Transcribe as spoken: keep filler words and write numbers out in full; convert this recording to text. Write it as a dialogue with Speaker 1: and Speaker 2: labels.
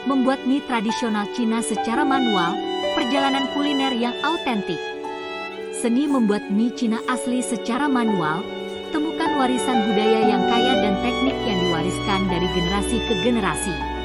Speaker 1: membuat mie tradisional Cina secara manual, perjalanan kuliner yang autentik. Seni membuat mie Cina asli secara manual, temukan warisan budaya yang kaya dan teknik yang diwariskan dari generasi ke generasi.